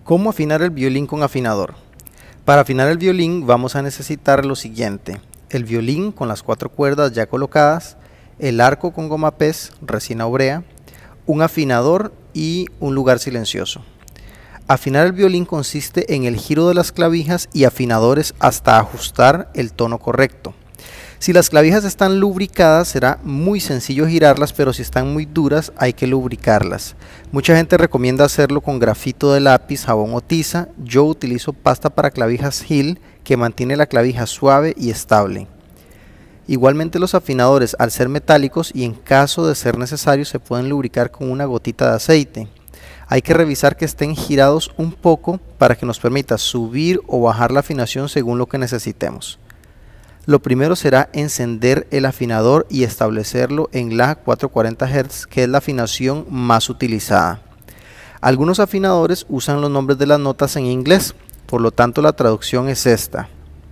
¿Cómo afinar el violín con afinador? Para afinar el violín vamos a necesitar lo siguiente: el violín con las 4 cuerdas ya colocadas, el arco con goma pez, resina obrea, un afinador y un lugar silencioso. Afinar el violín consiste en el giro de las clavijas y afinadores hasta ajustar el tono correcto. Si las clavijas están lubricadas será muy sencillo girarlas, pero si están muy duras hay que lubricarlas. Mucha gente recomienda hacerlo con grafito de lápiz, jabón o tiza. Yo utilizo pasta para clavijas Hill que mantiene la clavija suave y estable. Igualmente los afinadores, al ser metálicos y en caso de ser necesario, se pueden lubricar con una gotita de aceite. Hay que revisar que estén girados un poco para que nos permita subir o bajar la afinación según lo que necesitemos. Lo primero será encender el afinador y establecerlo en la 440 Hz, que es la afinación más utilizada. Algunos afinadores usan los nombres de las notas en inglés, por lo tanto la traducción es esta.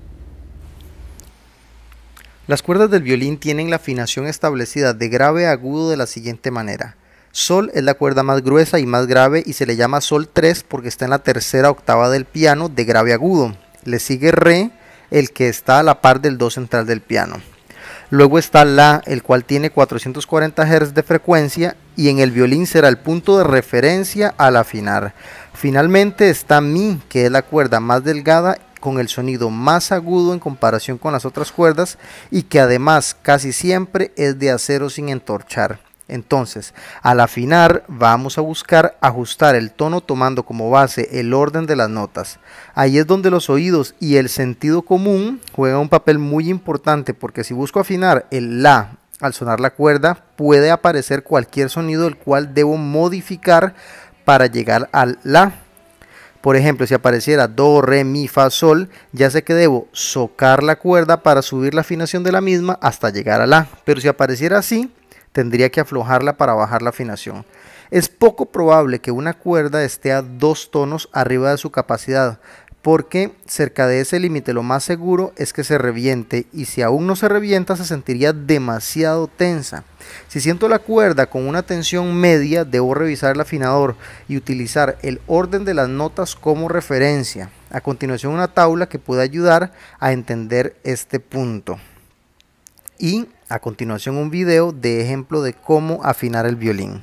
Las cuerdas del violín tienen la afinación establecida de grave a agudo de la siguiente manera. Sol es la cuerda más gruesa y más grave y se le llama Sol 3 porque está en la tercera octava del piano de grave a agudo. Le sigue Re, el que está a la par del Do central del piano. Luego está La, el cual tiene 440 Hz de frecuencia y en el violín será el punto de referencia al afinar. Finalmente está Mi, que es la cuerda más delgada con el sonido más agudo en comparación con las otras cuerdas y que además casi siempre es de acero sin entorchar. Entonces, al afinar vamos a buscar ajustar el tono tomando como base el orden de las notas. Ahí es donde los oídos y el sentido común juegan un papel muy importante, porque si busco afinar el La al sonar la cuerda, puede aparecer cualquier sonido el cual debo modificar para llegar al La. Por ejemplo, si apareciera Do, Re, Mi, Fa, Sol, ya sé que debo socar la cuerda para subir la afinación de la misma hasta llegar a La. Pero si apareciera así, tendría que aflojarla para bajar la afinación. Es poco probable que una cuerda esté a 2 tonos arriba de su capacidad, porque cerca de ese límite lo más seguro es que se reviente, y si aún no se revienta se sentiría demasiado tensa. Si siento la cuerda con una tensión media, debo revisar el afinador y utilizar el orden de las notas como referencia. A continuación una tabla que puede ayudar a entender este punto. Y a continuación un video de ejemplo de cómo afinar el violín.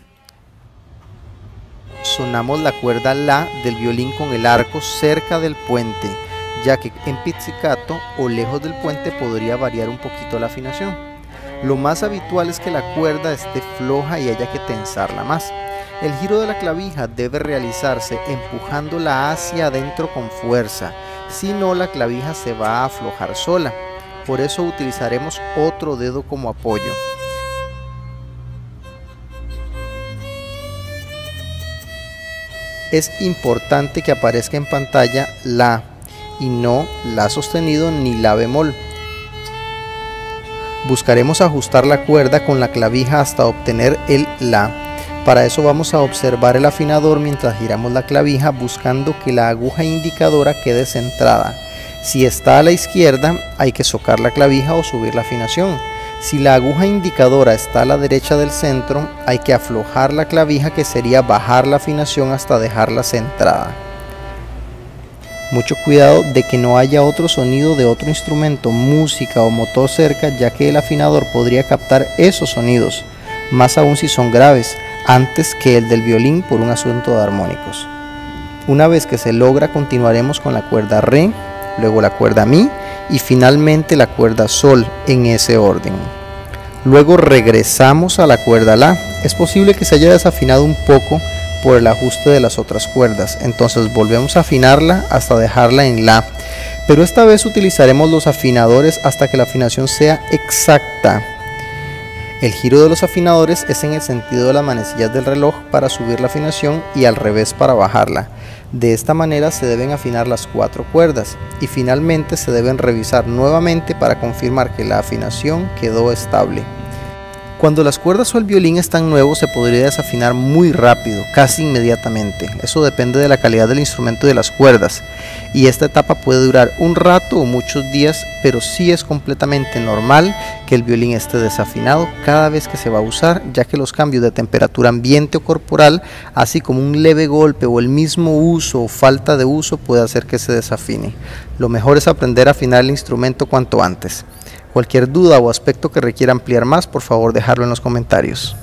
Sonamos la cuerda La del violín con el arco cerca del puente, ya que en pizzicato o lejos del puente podría variar un poquito la afinación. Lo más habitual es que la cuerda esté floja y haya que tensarla más. El giro de la clavija debe realizarse empujándola hacia adentro con fuerza, si no la clavija se va a aflojar sola. Por eso utilizaremos otro dedo como apoyo. Es importante que aparezca en pantalla La y no La sostenido ni La bemol. Buscaremos ajustar la cuerda con la clavija hasta obtener el La. Para eso vamos a observar el afinador mientras giramos la clavija, buscando que la aguja indicadora quede centrada. Si está a la izquierda, hay que socar la clavija o subir la afinación. Si la aguja indicadora está a la derecha del centro, hay que aflojar la clavija, que sería bajar la afinación hasta dejarla centrada. Mucho cuidado de que no haya otro sonido de otro instrumento, música o motor cerca, ya que el afinador podría captar esos sonidos, más aún si son graves, antes que el del violín por un asunto de armónicos. Una vez que se logra, continuaremos con la cuerda Re, luego la cuerda Mi y finalmente la cuerda Sol, en ese orden. Luego regresamos a la cuerda La. Es posible que se haya desafinado un poco por el ajuste de las otras cuerdas, entonces volvemos a afinarla hasta dejarla en La, pero esta vez utilizaremos los afinadores hasta que la afinación sea exacta. El giro de los afinadores es en el sentido de las manecillas del reloj para subir la afinación y al revés para bajarla. De esta manera se deben afinar las 4 cuerdas y finalmente se deben revisar nuevamente para confirmar que la afinación quedó estable. Cuando las cuerdas o el violín están nuevos se podría desafinar muy rápido, casi inmediatamente. Eso depende de la calidad del instrumento y de las cuerdas, y esta etapa puede durar un rato o muchos días, pero sí es completamente normal que el violín esté desafinado cada vez que se va a usar, ya que los cambios de temperatura ambiente o corporal, así como un leve golpe o el mismo uso o falta de uso puede hacer que se desafine. Lo mejor es aprender a afinar el instrumento cuanto antes. Cualquier duda o aspecto que requiera ampliar más, por favor dejarlo en los comentarios.